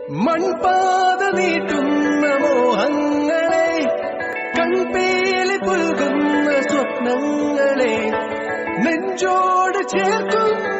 മൺപാത നീട്ടുന്ന മോഹങ്ങളെ, കൺപേലി പുൽകുന്ന സ്വപ്നങ്ങളെ നെഞ്ചോട് ചേർക്കുന്ന